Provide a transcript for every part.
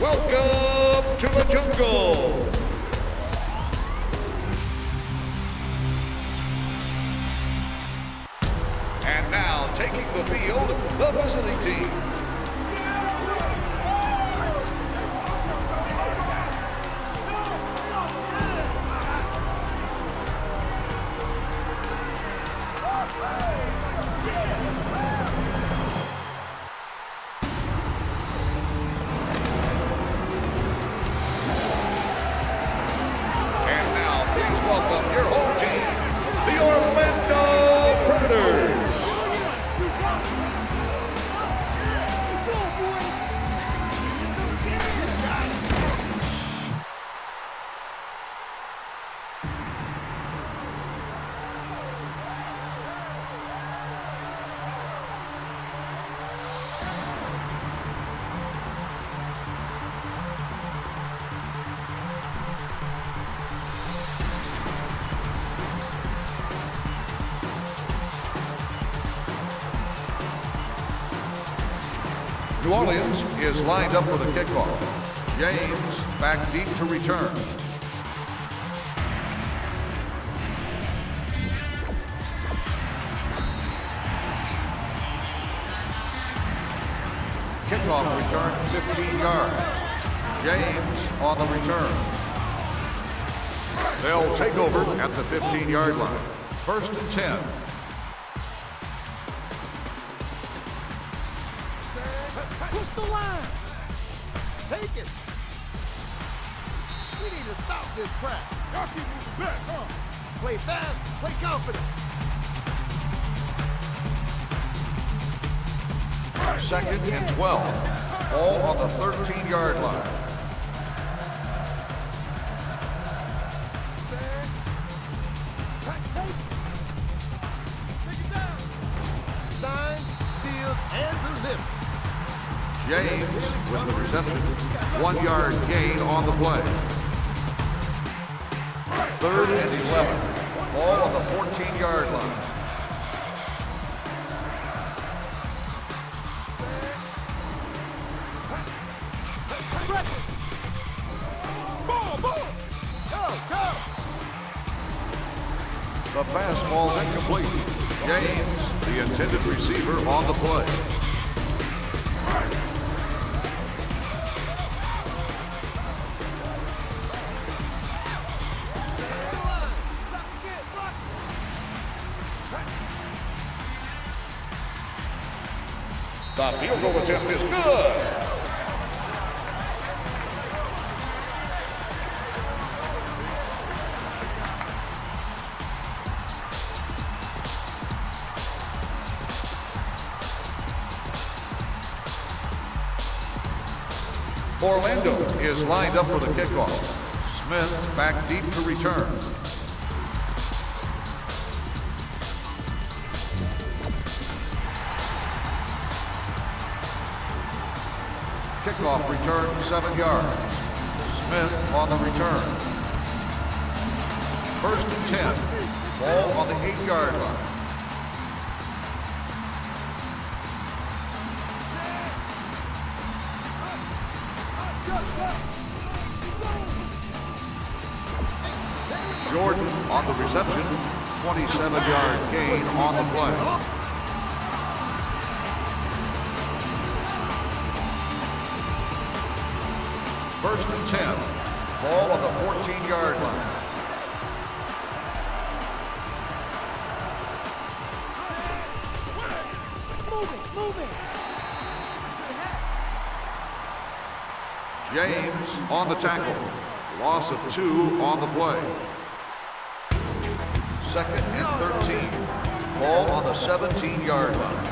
Welcome to the jungle. And now taking the field, the visiting team. Welcome your home team, the Orlando Predators. New Orleans is lined up for the kickoff. James back deep to return. Kickoff return 15 yards. James on the return. They'll take over at the 15-yard line. 1st and 10. Push the line. Take it. We need to stop this crap. Y'all keep moving back, huh? Play fast, play confident. 2nd and 12. Ball on the 13-yard line. Take it down. Signed, sealed, and delivered. James with the reception. 1-yard gain on the play. 3rd and 11. Ball on the 14-yard line. The fastball's incomplete. James, the intended receiver, on the play. The field goal attempt is good. Orlando is lined up for the kickoff. Smith back deep to return. Kickoff return 7 yards. Smith on the return. 1st and 10. Ball on the 8-yard line. Jordan on the reception. 27-yard gain on the play. First and 10. Ball on the 14-yard line. Move it. James on the tackle. Loss of 2 on the play. 2nd and 13. Ball on the 17-yard line.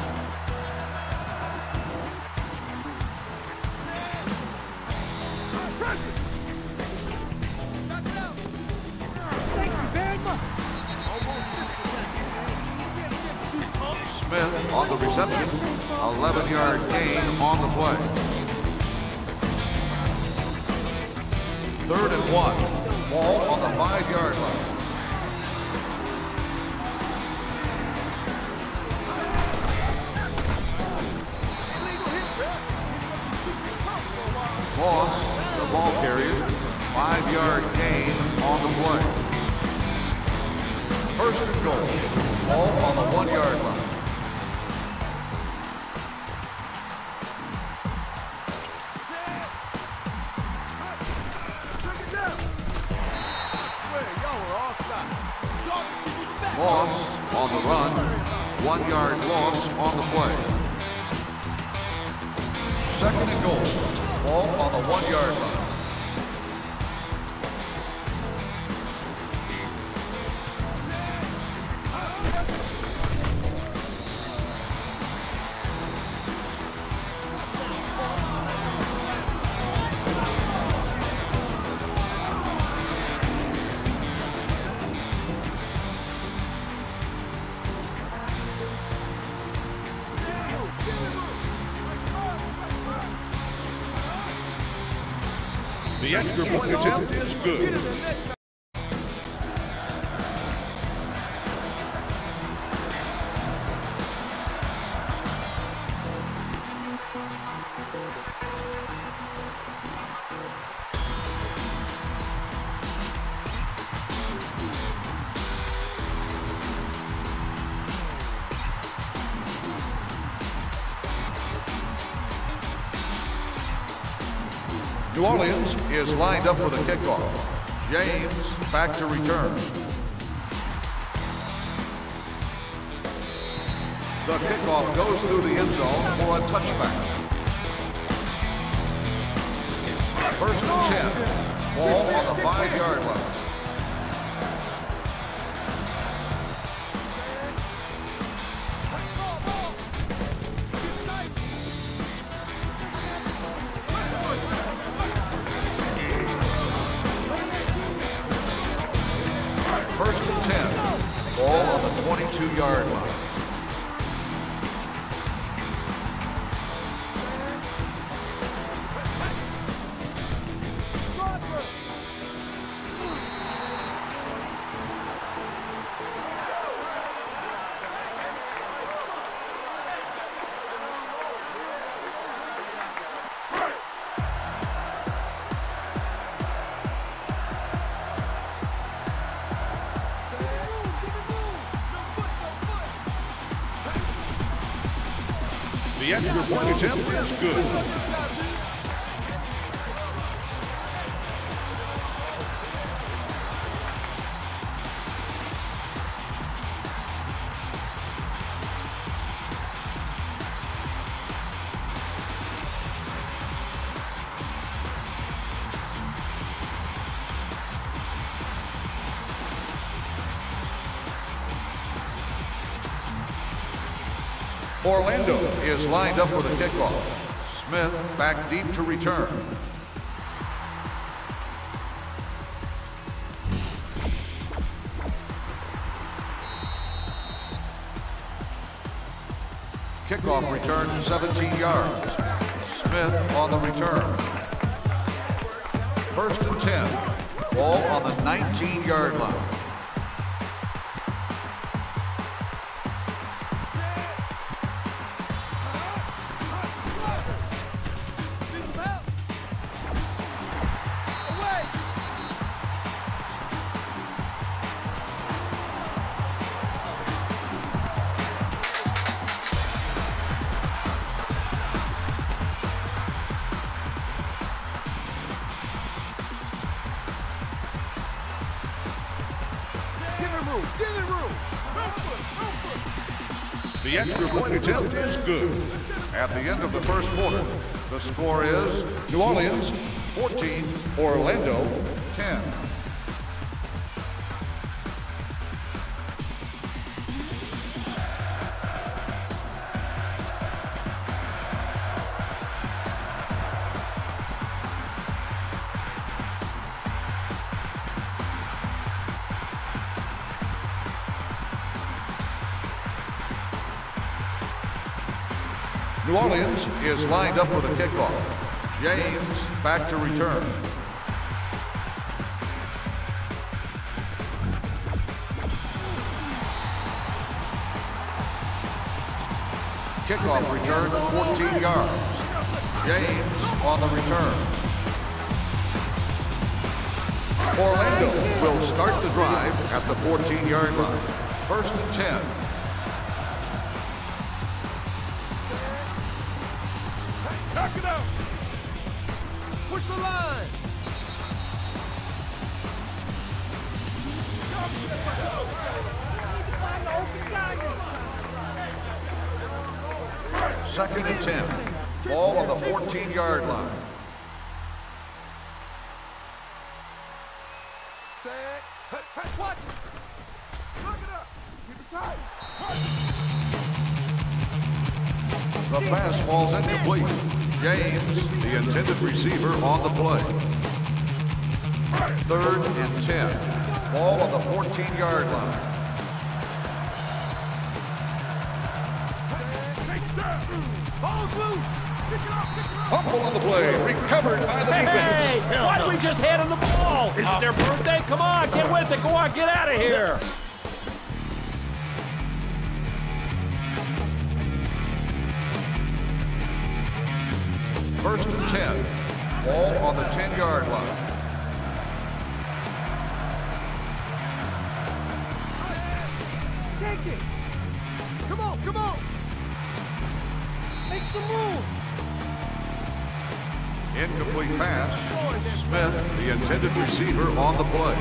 Smith on the reception. 11-yard gain on the play. 3rd and 1. Ball on the 5-yard line. Loss, the ball carrier. 5-yard gain on the play. First and goal. Ball on the 1-yard line. Loss on the run. 1-yard loss on the play. Second and goal. Ball on the 1-yard line. The extra point attempt is good. New Orleans is lined up for the kickoff. James back to return. The kickoff goes through the end zone for a touchback. First and 10. Ball on the 5-yard line. First and 10. Ball on the 22-yard line. The extra point attempt is good. Orlando is lined up for the kickoff. Smith back deep to return. Kickoff return 17 yards. Smith on the return. First and 10. Ball on the 19-yard line. The extra point attempt is good. At the end of the first quarter, the score is New Orleans 14, Orlando 10. New Orleans is lined up for the kickoff. James back to return. Kickoff return 14 yards. James on the return. Orlando will start the drive at the 14-yard line. 1st and 10. Knock it out. Push the line. 2nd and 10. Ball on the 14-yard line. Set. Hey, watch it. Knock it up. Keep it tight. The fastball's incomplete. James, the intended receiver, on the play. 3rd and 10. Ball on the 14-yard line. Ball's loose. Pick it up. Fumble on the play. Recovered by the defense. Hey, why did we just hand him the ball? Is it their birthday? Come on, get with it. Go on, get out of here. 1st and 10. Ball on the 10-yard line. Take it. Come on, come on. Make some room. Incomplete pass. Smith, the intended receiver, on the play.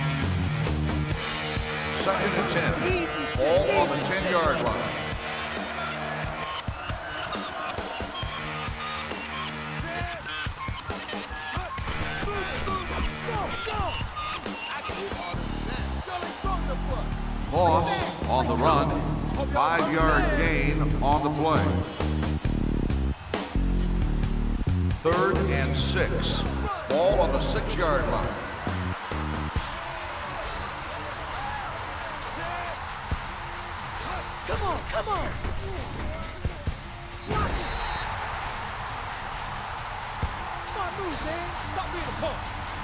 2nd and 10. Ball on the 10-yard line. Moss on the run. 5-yard gain on the play. 3rd and 6. Ball on the 6-yard line. Come on, come on. Smart move, man. Stop being a punk.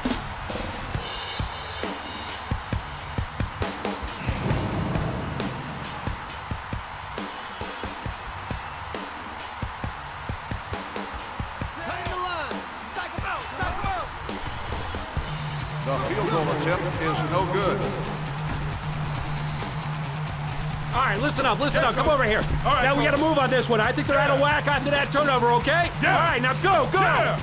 The field goal attempt is no good. All right, listen up. Come over here. All right, now we got to move on this one. I think they're out of whack after that turnover, okay? Yeah. All right, now go. Yeah.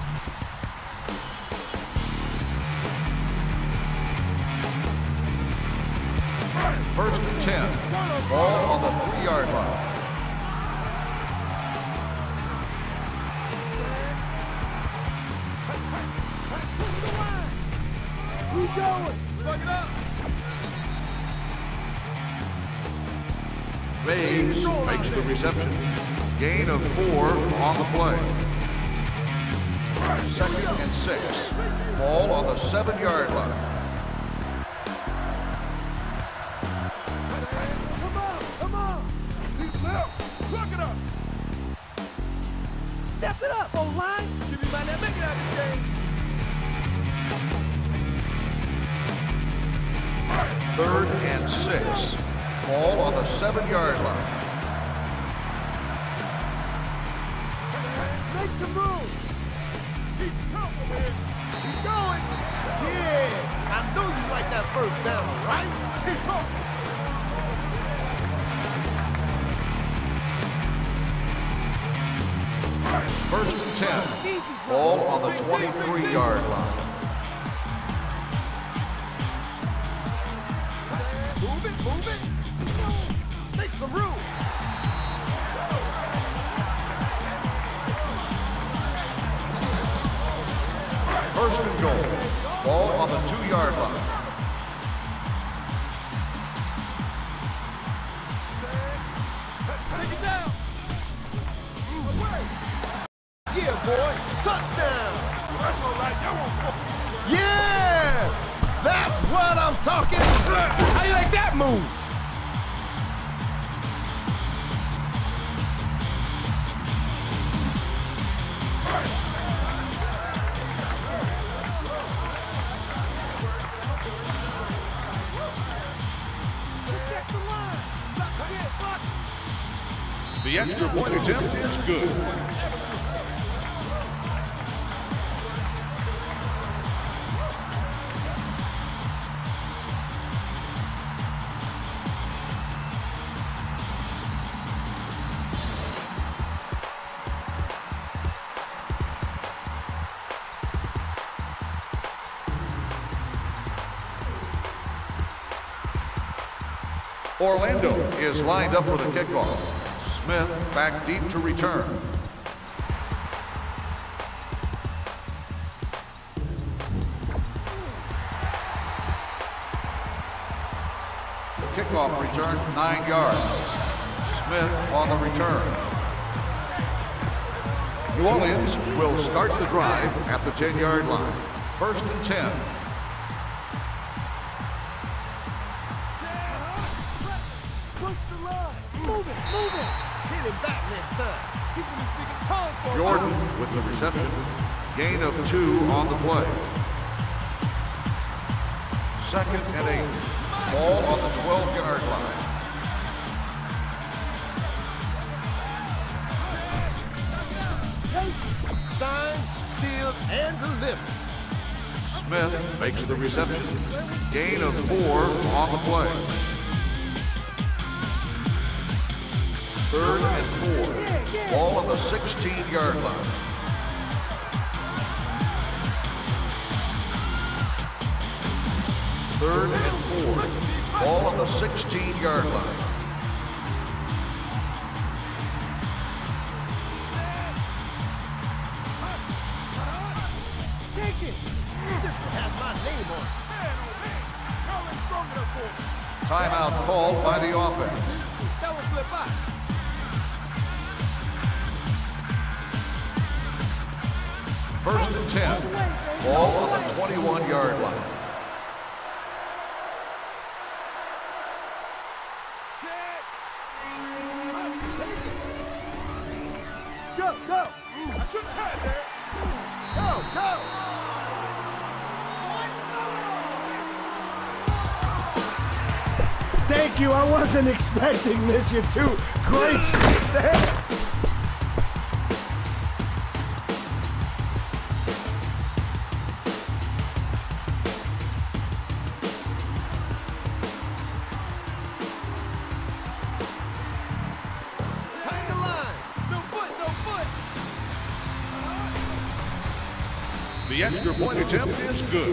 1st and 10. Ball on the 3-yard line. Who's going? Plug it up. Bays makes the reception. Gain of 4 on the play. 2nd and 6. Ball on the 7-yard line. Come on. Leave out. Plug it up. Step it up, O-line. Jimmy might not make it out of this game. 3rd and 6. Ball on the 7-yard line. Make some room. He's going. Yeah, I know you like that first down, right? Keep going. First and 10. Ball on the 23-yard line. Move it. Make some room. First and goal. Ball on the 2-yard line. Take it down. Yeah, boy. Touchdown. That's all right. Yeah. That's what I'm talking about. How you like that move? The extra point attempt is good. Orlando is lined up for the kickoff. Smith back deep to return. The kickoff return 9 yards. Smith on the return. New Orleans will start the drive at the 10-yard line. 1st and 10. Move it. Hit him back next time. He's going to be speaking tongues. Jordan with the reception. Gain of 2 on the play. 2nd and 8. Ball on the 12-yard line. Signed, sealed, and delivered. Smith makes the reception. Gain of 4 on the play. 3rd and 4. Ball on the 16-yard line. Third and 4. Ball on the 16-yard line. Take it. This one has my name on it. Timeout called by the offense. That was flip by. 1st and 10. Ball on the 21-yard line. Go. I shouldn't have had that. Go. Thank you. I wasn't expecting this. You're too great shit there. The extra point attempt is good.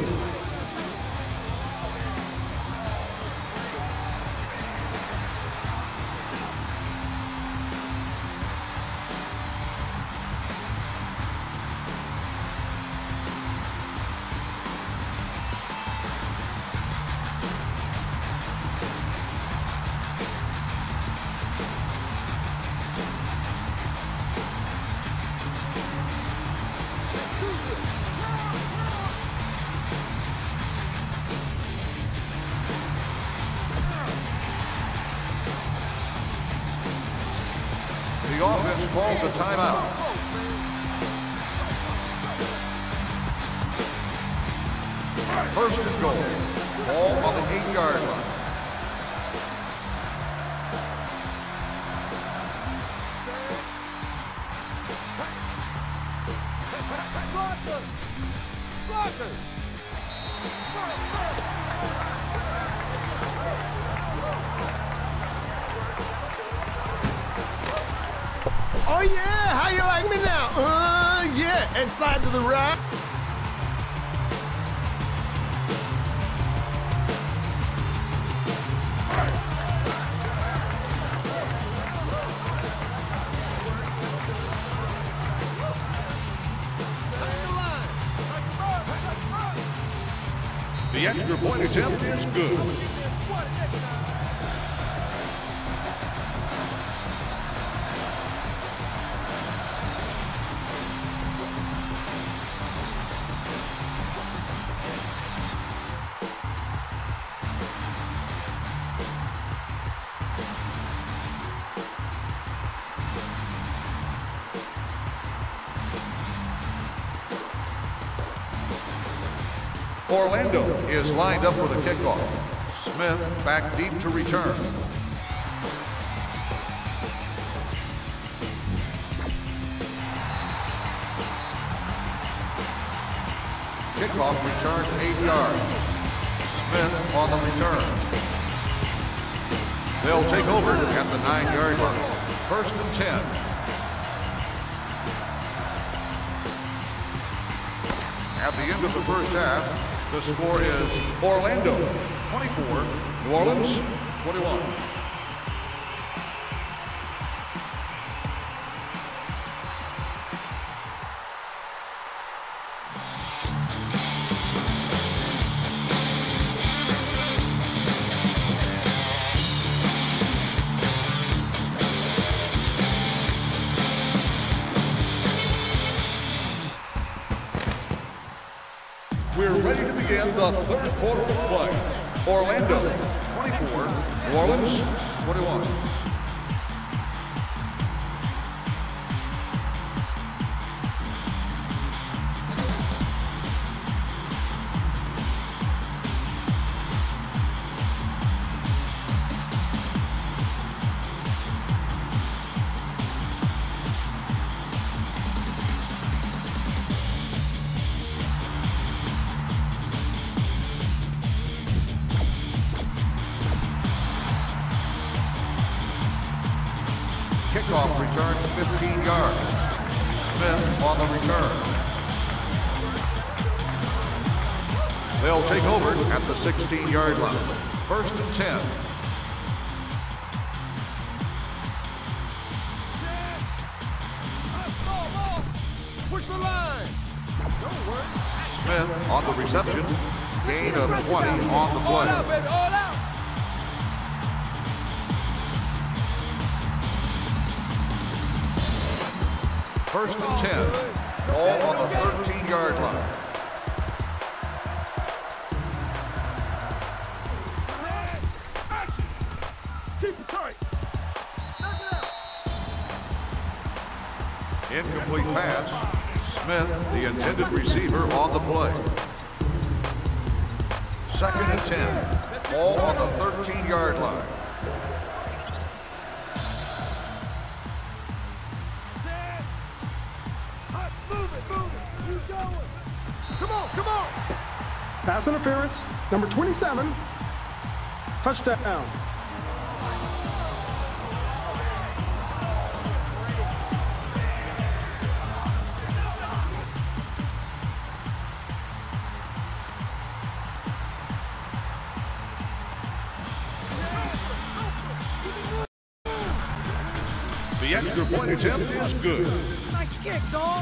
The offense calls a timeout. First and goal. Ball on the 8-yard line. Oh yeah, how you like me now? Yeah, and slide to the right. The extra point attempt is good. Orlando is lined up for the kickoff. Smith back deep to return. Kickoff return 8 yards. Smith on the return. They'll take over at the 9-yard line. 1st and 10. At the end of the first half, the score is Orlando 24, New Orleans 21. We're ready to begin the third quarter of play. Orlando, 24, New Orleans, 21. Kickoff return to 15 yards. Smith on the return. They'll take over at the 16-yard line. 1st and 10. Push the line. Don't worry. Smith on the reception. Gain of 20 on the All out, play. baby, all out. First and 10. Ball on the 13-yard line. Keep it tight. Incomplete pass. Smith, the intended receiver, on the play. 2nd and 10. Ball on the 13-yard line. Come on, come on. Pass interference, number 27. Touchdown. The extra point attempt is good. Nice kick, dog.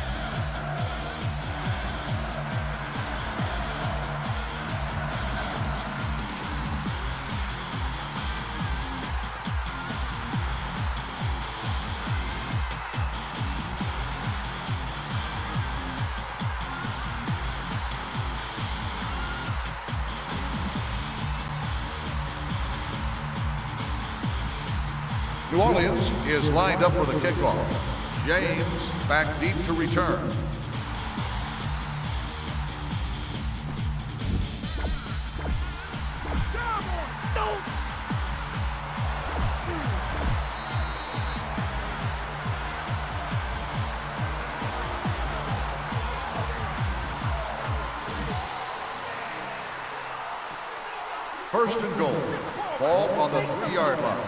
New Orleans is lined up for the kickoff. James back deep to return. First and goal. Ball on the 3-yard line.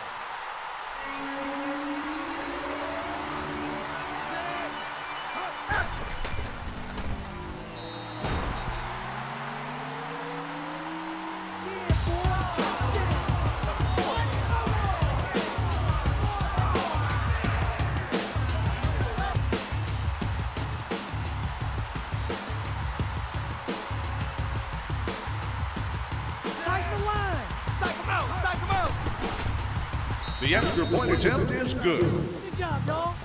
The extra point attempt is good. Good job, dog.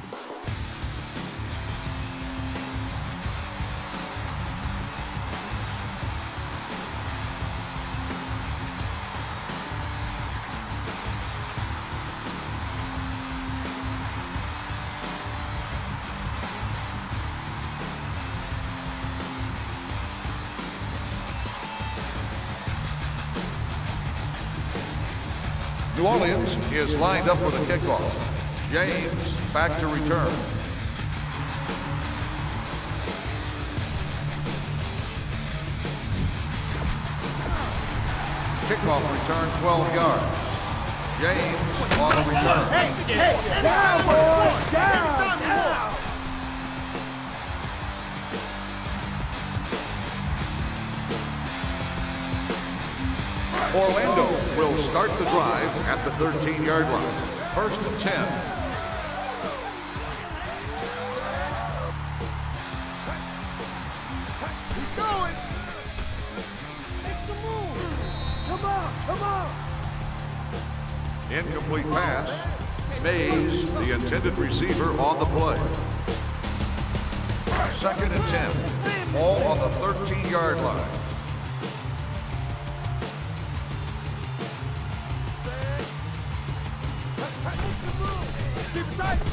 New Orleans is lined up for the kickoff. James back to return. Kickoff return 12 yards. James on the return. Hey, down, boy, down. Orlando will start the drive at the 13-yard line. 1st and 10. He's going. Make some room. Come on, come on. Incomplete pass. Mays, the intended receiver, on the play. 2nd and 10. Ball on the 13-yard line. Keep it tight.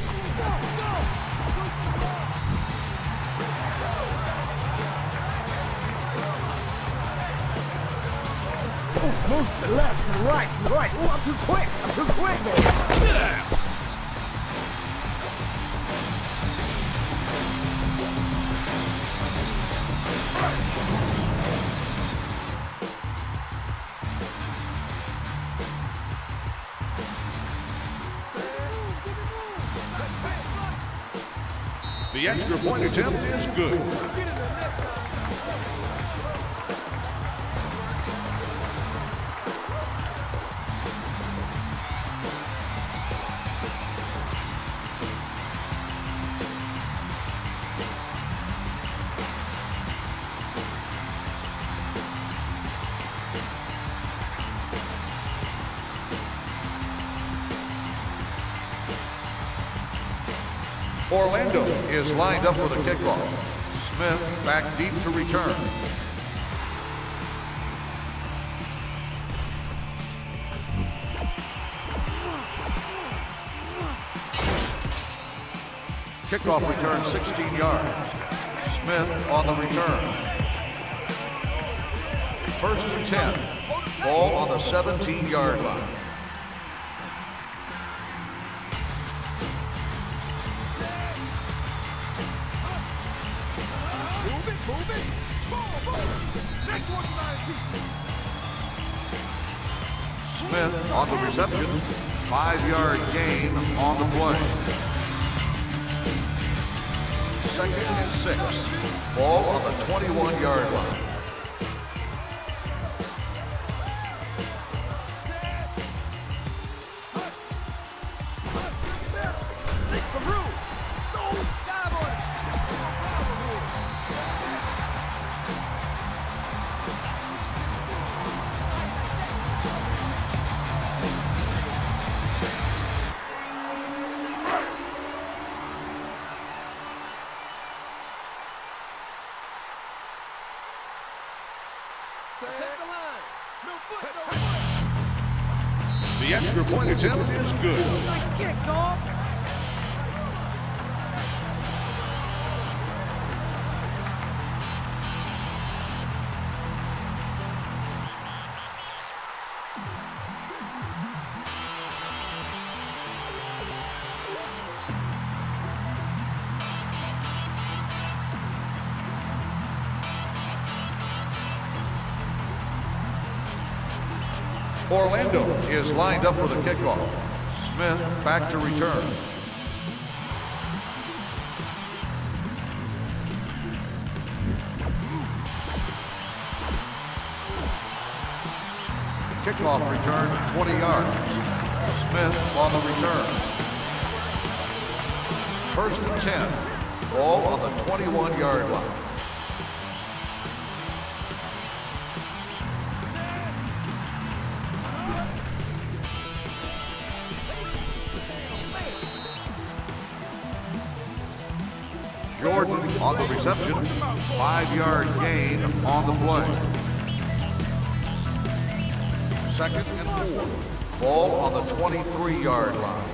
Move to the left, to the right, to the right. Oh, I'm too quick. I'm too quick, man. The extra point attempt is good. Orlando is lined up for the kickoff. Smith back deep to return. Kickoff return 16 yards. Smith on the return. 1st and 10. Ball on the 17-yard line. Smith on the reception. 5-yard gain on the play. 2nd and 6. Ball on the 21-yard line. Make some room. Go. Dive on it. The extra point attempt is good. Nice kick, dog. Orlando is lined up for the kickoff. Smith back to return. Kickoff return 20 yards. Smith on the return. 1st and 10. Ball on the 21-yard line. Jordan on the reception. 5-yard gain on the play. 2nd and 4. Ball on the 23-yard line.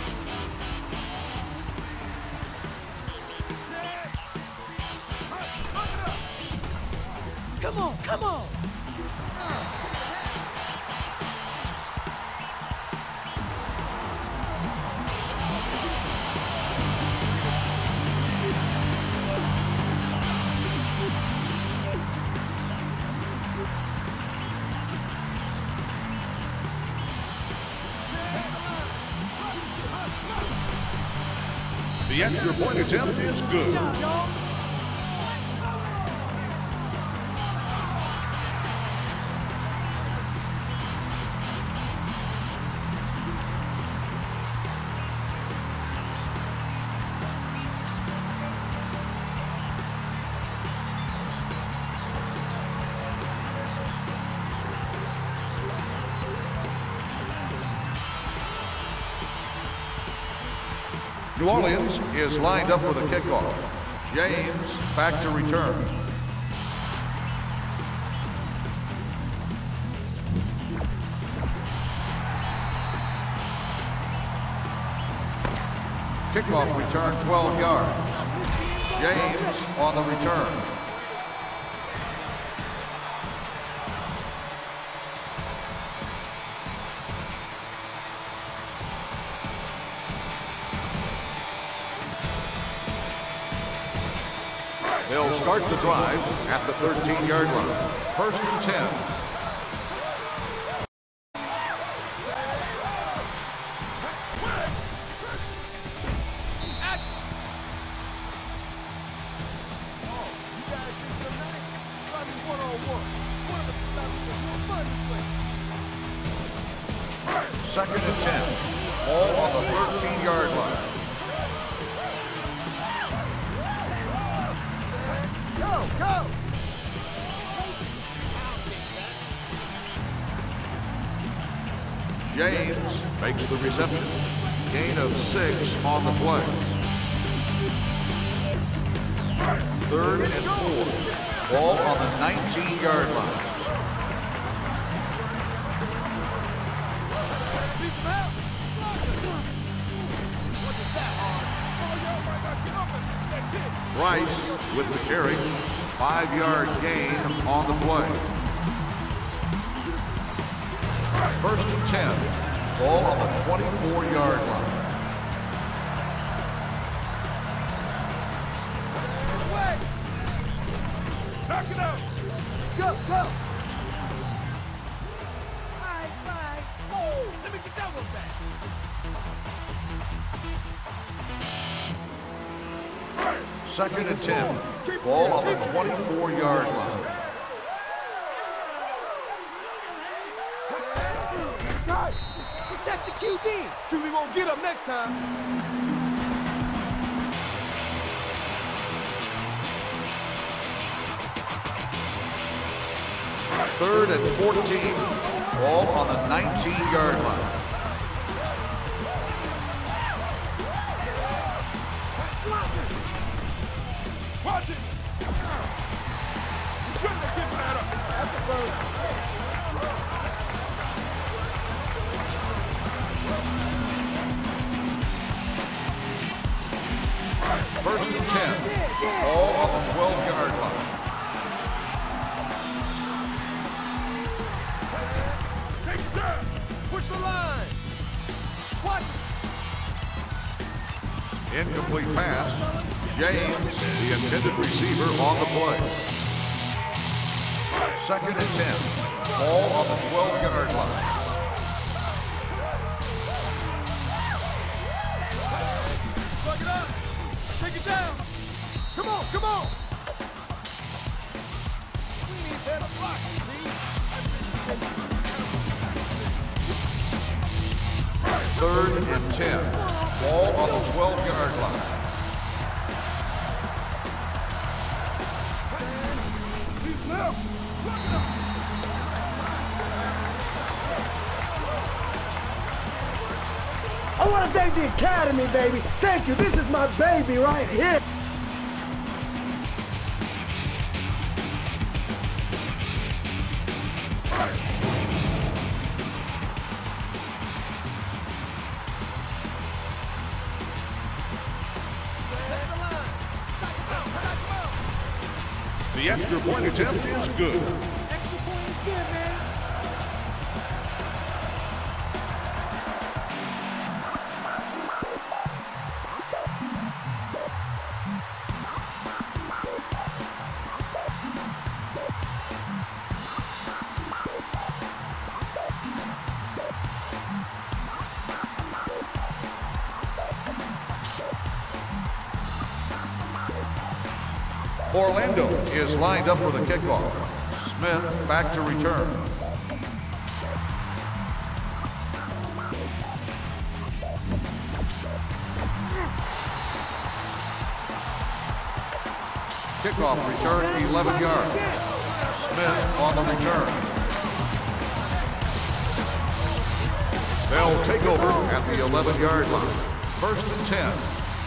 Come on, come on. The extra point attempt is good. New Orleans is lined up for the kickoff. James back to return. Kickoff return 12 yards. James on the return. They'll start the drive at the 13-yard line. First and 10. Second and 10. Ball on the 13-yard line. Go! James makes the reception. Gain of 6 on the play. Third and 4. Ball on the 19-yard line. Rice with the carry. 5-yard gain on the play. First and 10. Ball on the 24-yard line. Knock it out! Go! Bye. Oh, let me get that one back. Second and 10. Ball on the 24-yard line. Protect the QB. QB won't get up next time. Third and 14. Ball on the 19-yard line. Watch it! You shouldn't have given that up. That's the first. First and 10. Ball on the 12-yard line. Take it down. Push the line. Watch it. Incomplete pass. James, the intended receiver, on the play. Second and 10. Ball on the 12-yard line. Plug it up. Take it down. Come on. We need better blocking, see? Third and 10. Ball on the 12-yard line. I want to thank the Academy, baby. Thank you. This is my baby right here. The extra point attempt is good. Extra point is good, man. Orlando is lined up for the kickoff. Smith back to return. Kickoff return 11 yards. Smith on the return. They'll take over at the 11-yard line. First and 10.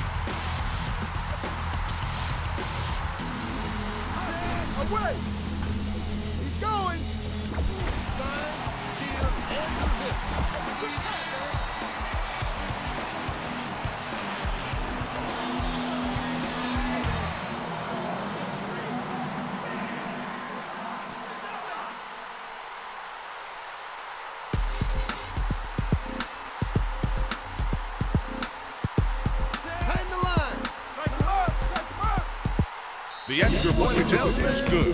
Away! He's going! Sign, seal, and commit. The extra point attempt is good.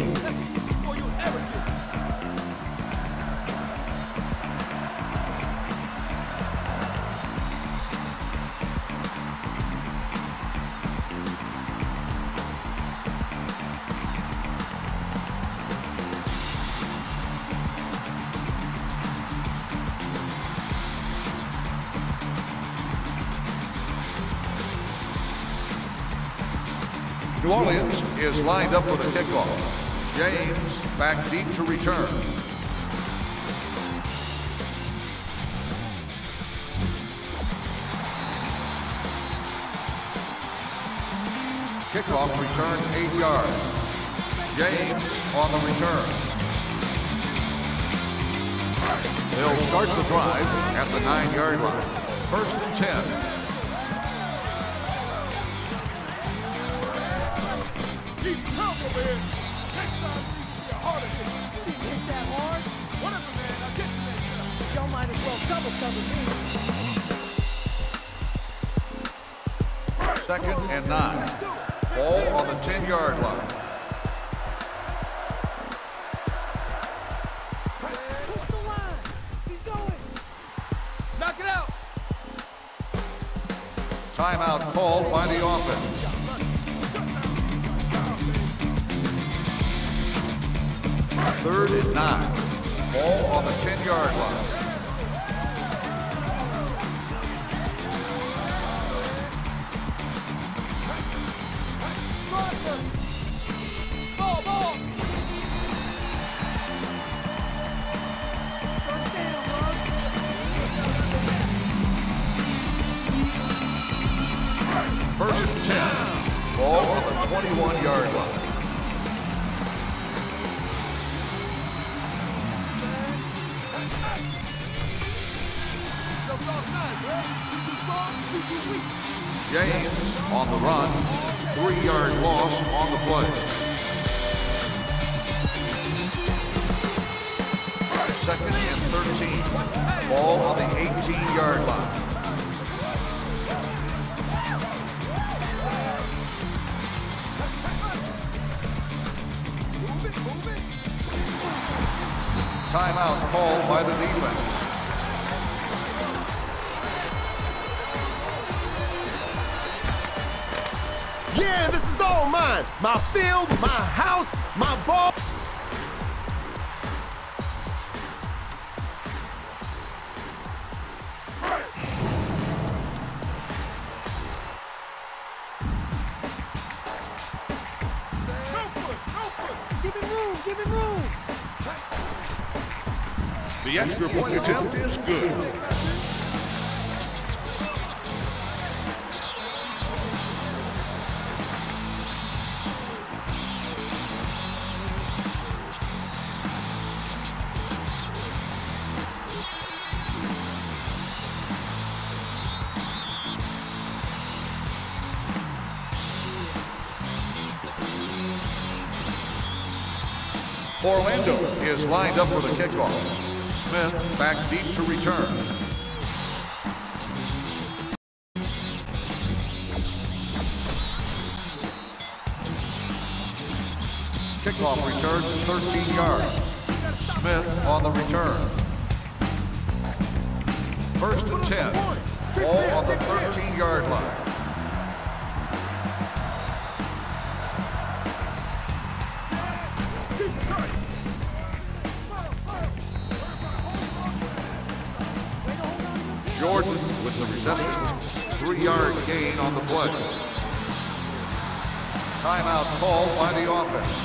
New Orleans is lined up for the kickoff. James back deep to return. Kickoff return 8 yards. James on the return. They'll start the drive at the 9-yard line. 1st and 10. He's tough over here. Next time, he's a harder hit. He hit that hard? Whatever, man. I'll get you next time. Y'all might as well cover me. 2nd and 9. Ball on the 10-yard line. Push the line. He's going. Knock it out. Timeout called by the offense. 3rd and 9. Ball on the 10-yard line. Ball. First and 10. Ball on the 21-yard line. James on the run. 3-yard loss on the play. 2nd and 13. Ball on the 18-yard line. Timeout called by the defense. Yeah, this is all mine. My field, my house, my ball. Give him room. The extra point attempt is good. Orlando is lined up for the kickoff. Smith back deep to return. Kickoff return 13 yards. Smith on the return. 1st and 10. Ball on the 13-yard line. Jordan with the reception. 3-yard gain on the play. Timeout called by the offense.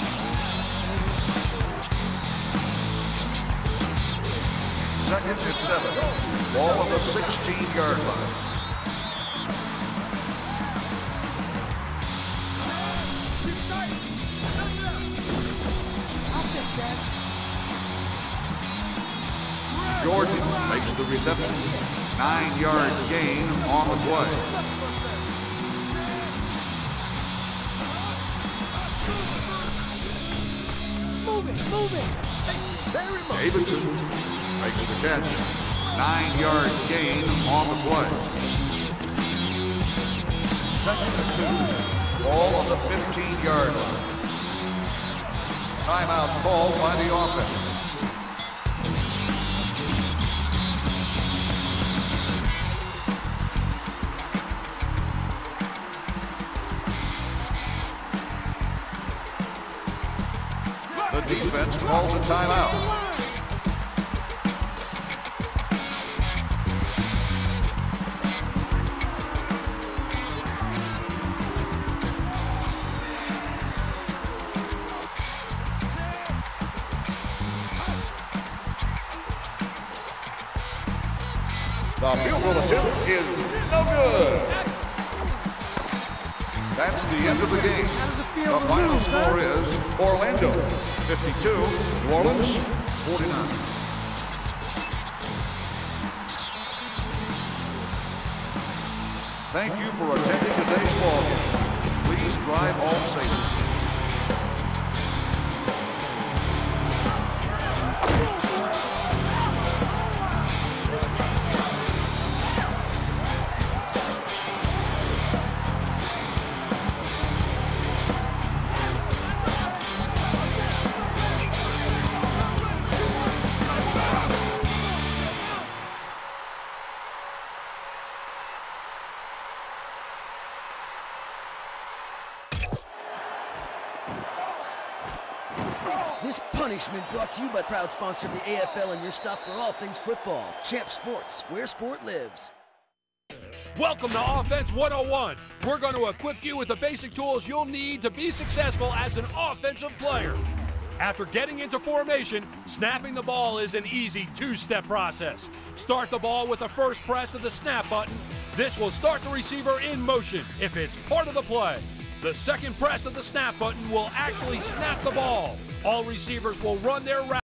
Second and 7. Ball on the 16-yard line. Jordan makes the reception. 9-yard gain on the play. Move it, move it. Thank you very much. Davidson makes the catch. 9-yard gain on the play. 2nd and 2. Ball on the 15-yard line. Timeout called by the offense. The defense calls a timeout. The field goal attempt is no good. That's the end of the game. The final score is Orlando 52, New Orleans 49. Thank you for attending today's ball game. Please drive home safely. This punishment brought to you by proud sponsor of the AFL and your stop for all things football. Champ Sports, where sport lives. Welcome to Offense 101. We're going to equip you with the basic tools you'll need to be successful as an offensive player. After getting into formation, snapping the ball is an easy two-step process. Start the ball with the first press of the snap button. This will start the receiver in motion if it's part of the play. The second press of the snap button will actually snap the ball. All receivers will run their route.